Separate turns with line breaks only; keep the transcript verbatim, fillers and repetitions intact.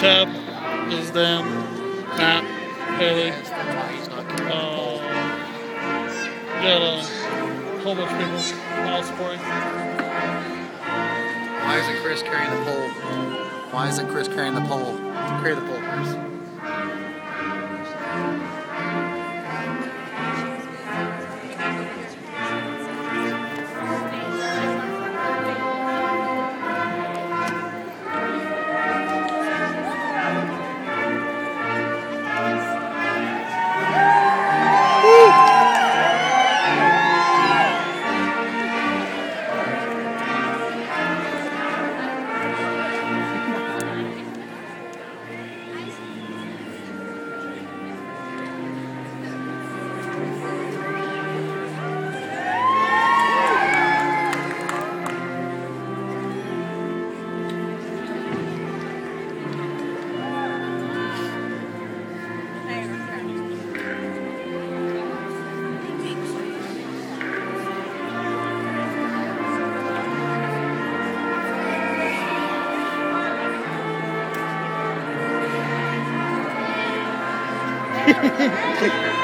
Tab is them. Matt, Haley. Uh, got a whole bunch of people all supporting.
Why isn't Chris carrying the pole? Why isn't Chris carrying the pole? Carry the pole, Chris.
Hehehehe